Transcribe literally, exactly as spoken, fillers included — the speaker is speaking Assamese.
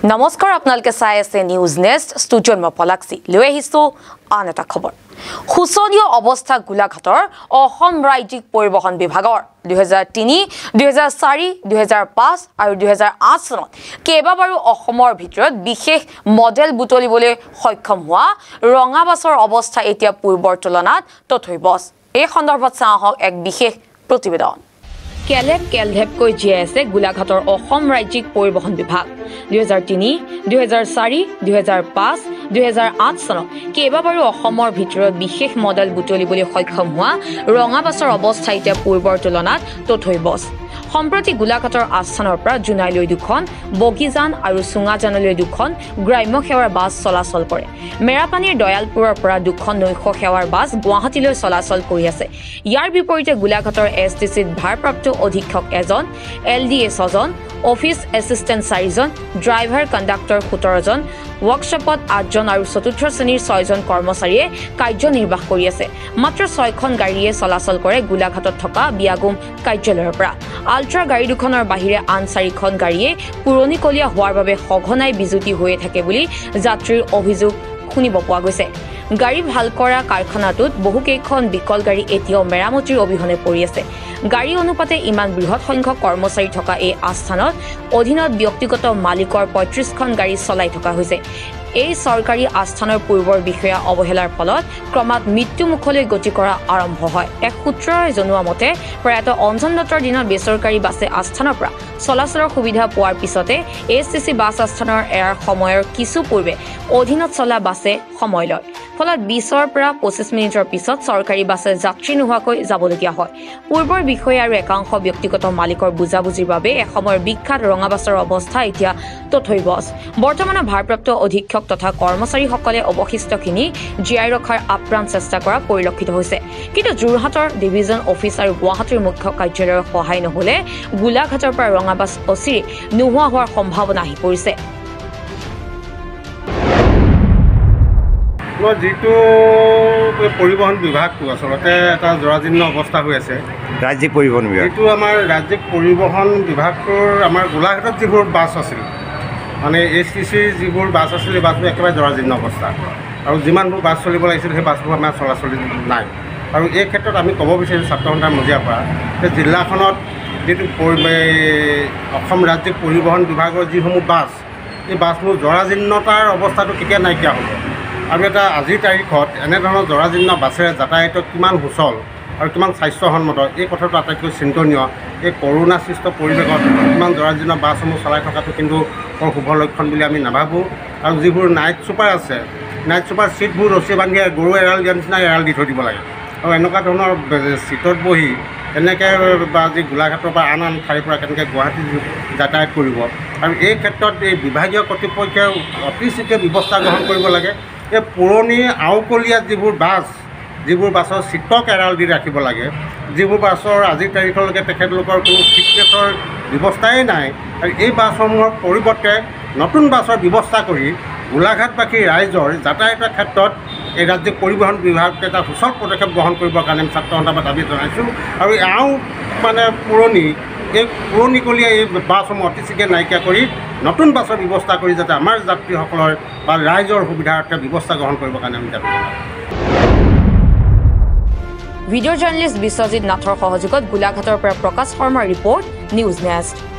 নমস্কাৰ আপোনালোকে চাই আছে নিউজ নেক্সট ষ্টুডিঅ'ত মই পলাক্সি লৈ আহিছো আন এটা খবৰ খুচনীয় অৱস্থা গোলাঘাটৰ অসম ৰাজ্যিক পৰিবহণ বিভাগৰ দুই হাজাৰ তিনি দুই হাজাৰ চাৰি দুই হাজাৰ পাঁচ আৰু দুই হাজাৰ আঠ চনত কেইবাবাৰো অসমৰ ভিতৰত বিশেষ মডেল বুটলিবলৈ সক্ষম হোৱা ৰঙা বাছৰ অৱস্থা এতিয়া পূৰ্বৰ তুলনাত তথৈবচ এই সন্দৰ্ভত চাওঁ এক বিশেষ প্ৰতিবেদন কেলেক কেলধেপকৈ জীয়াই আছে গোলাঘাটৰ অসম ৰাজ্যিক পৰিবহণ বিভাগ দুই হাজাৰ তিনি দুই হাজাৰ চাৰি দুই হাজাৰ পাঁচ দুই হাজাৰ আঠ চনত কেইবাবাৰো অসমৰ ভিতৰত বিশেষ মডেল বুটলিবলৈ সক্ষম হোৱা ৰঙা বাছৰ অৱস্থা এতিয়া পূৰ্বৰ তুলনাত তথৈবচ সম্প্ৰতি গোলাঘাটৰ আস্থানৰ পৰা জুনাইলৈ দুখন বগিজান আৰু চুঙাজানলৈ দুখন গ্ৰাম্য সেৱাৰ বাছ চলাচল কৰে মেৰাপানীৰ দয়ালপুৰৰ পৰা দুখন নৈশ সেৱাৰ বাছ গুৱাহাটীলৈ চলাচল কৰি আছে ইয়াৰ বিপৰীতে গোলাঘাটৰ এছ টি চিত ভাৰপ্ৰাপ্ত অধীক্ষক এজন এল ডি এ ছজন অফিচ এছিষ্টেণ্ট চাৰিজন ড্ৰাইভাৰ কণ্ডাক্টৰ সোতৰ জন ৱৰ্কশ্বপত আঠজন আৰু চতুৰ্থ শ্ৰেণীৰ ছয়জন কৰ্মচাৰীয়ে কাৰ্যনিৰ্বাহ কৰি আছে মাত্ৰ ছয়খন গাড়ীয়ে চলাচল কৰে গোলাঘাটত থকা বিয়াগুম কাৰ্যালয়ৰ পৰা আল্ট্ৰা গাড়ী দুখনৰ বাহিৰে আন চাৰিখন গাড়ীয়ে পুৰণিকলীয়া হোৱাৰ বাবে সঘনাই বিজুতি হৈয়ে থাকে বুলি যাত্ৰীৰ অভিযোগ শুনিব পোৱা গৈছে গাড়ী ভাল কৰা কাৰখানাটোত বহুকেইখন বিকল গাড়ী এতিয়াও মেৰামতিৰ অবিহনে পৰি আছে গাড়ী অনুপাতে ইমান বৃহৎ সংখ্যক কৰ্মচাৰী থকা এই আস্থানত অধীনত ব্যক্তিগত মালিকৰ পঁয়ত্ৰিশখন গাড়ী চলাই থকা হৈছে এই চৰকাৰী আস্থানৰ পূৰ্বৰ বিষয়া অৱহেলাৰ ফলত ক্ৰমাৎ মৃত্যুমুখলৈ গতি কৰা আৰম্ভ হয় এক সূত্ৰই জনোৱা মতে প্ৰয়াত অঞ্জন দত্তৰ দিনত বেচৰকাৰী বাছে আস্থানৰ পৰা চলাচলৰ সুবিধা পোৱাৰ পিছতে এছ টি চি বাছ আস্থানৰ এৰাৰ সময়ৰ কিছু পূৰ্বে অধীনত চলা বাছে সময় লয় ফলত বিছৰ পৰা পঁচিছ মিনিটৰ পিছত চৰকাৰী বাছে যাত্ৰী নোহোৱাকৈ যাবলগীয়া হয় পূৰ্বৰ বিষয়া আৰু একাংশ ব্যক্তিগত মালিকৰ বুজাবুজিৰ বাবে এসময়ৰ বিখ্যাত ৰঙা বাছৰ অৱস্থা এতিয়া তথৈবচ বৰ্তমানৰ ভাৰপ্ৰাপ্ত অধীক্ষক তথা কৰ্মচাৰীসকলে অৱশিষ্টখিনি জীয়াই ৰখাৰ আপ্ৰাণ চেষ্টা কৰা পৰিলক্ষিত হৈছে কিন্তু যোৰহাটৰ ডিভিজন অফিচ আৰু গুৱাহাটীৰ মুখ্য কাৰ্যালয়ৰ সহায় নহলে গোলাঘাটৰ পৰা ৰঙা বাছ অচিৰে নোহোৱা হোৱাৰ সম্ভাৱনা আহি পৰিছে যিটো পৰিবহণ বিভাগটো আচলতে এটা জৰাজীৰ্ণ অৱস্থা হৈ আছে ৰাজ্যিক পৰিবহণ বিভাগ এইটো আমাৰ ৰাজ্যিক পৰিবহণ বিভাগটোৰ আমাৰ গোলাঘাটত যিবোৰ বাছ আছিল মানে এছ টি চিৰ যিবোৰ বাছ আছিল এই বাছবোৰ একেবাৰে জৰাজীৰ্ণ অৱস্থা আৰু যিমানবোৰ বাছ চলিব লাগিছিল সেই বাছবোৰ আমাৰ চলাচলি নাই আৰু এই ক্ষেত্ৰত আমি ক'ব বিচাৰিছোঁ ছাত্ৰ সন্থাৰ মজিয়াৰ পৰা যে জিলাখনত যিটো অসম ৰাজ্যিক পৰিবহণ বিভাগৰ যিসমূহ বাছ এই বাছবোৰ জৰাজীৰ্ণতাৰ অৱস্থাটো কেতিয়া নাইকিয়া হ'ব আৰু এটা আজিৰ তাৰিখত এনেধৰণৰ জৰাজীৰ্ণ বাছেৰে যাতায়াতত কিমান সুচল আৰু কিমান স্বাস্থ্যসন্মত এই কথাটো আটাইতকৈ চিন্তনীয় এই কৰোণা সৃষ্ট পৰিৱেশত কিমান জৰাজীৰ্ণ বাছসমূহ চলাই থকাটো কিন্তু বৰ শুভ লক্ষণ বুলি আমি নাভাবোঁ আৰু যিবোৰ নাইট ছুপাৰ আছে নাইট ছুপাৰ ছিটবোৰ ৰছী বান্ধি গৰু এৰাল দিয়াৰ নিচিনা এৰাল দি থৈ দিব লাগে আৰু এনেকুৱা ধৰণৰ ছিটত বহি এনেকৈ বা আজি গোলাঘাটৰ পৰা আন আন ঠাইৰ পৰা কেনেকৈ গুৱাহাটী যাতায়াত কৰিব আৰু এই ক্ষেত্ৰত এই বিভাগীয় কৰ্তৃপক্ষই অতি শীঘ্ৰে ব্যৱস্থা গ্ৰহণ কৰিব লাগে এই পুৰণি আওকলীয়া যিবোৰ বাছ যিবোৰ বাছৰ ছিটক এৰাল দি ৰাখিব লাগে যিবোৰ বাছৰ আজিৰ তাৰিখলৈকে তেখেতলোকৰ কোনো ফিটনেছৰ ব্যৱস্থাই নাই আৰু এই বাছসমূহৰ পৰিৱৰ্তে নতুন বাছৰ ব্যৱস্থা কৰি গোলাঘাটবাসী ৰাইজৰ যাতায়াতৰ ক্ষেত্ৰত এই ৰাজ্যিক পৰিবহণ বিভাগে এটা সুচল পদক্ষেপ গ্ৰহণ কৰিবৰ কাৰণে আমি ছাত্ৰ সন্থাৰ পৰা দাবী জনাইছোঁ আৰু এওঁ মানে পুৰণি এই পুৰণিকলীয়া এই বাছসমূহ অতি শীঘ্ৰে নাইকিয়া কৰি নতুন বাছৰ ব্যৱস্থা কৰি যাতে আমাৰ যাত্ৰীসকলৰ বা ৰাইজৰ সুবিধাৰ্থে ব্যৱস্থা গ্ৰহণ কৰিবৰ কাৰণে আমি দাবী জনাইছোঁ ভিডিঅ' জাৰ্নেলিষ্ট বিশ্বজিৎ নাথৰ সহযোগত গোলাঘাটৰ পৰা প্ৰকাশ শৰ্মাৰ ৰিপৰ্ট নিউজ নেক্সট।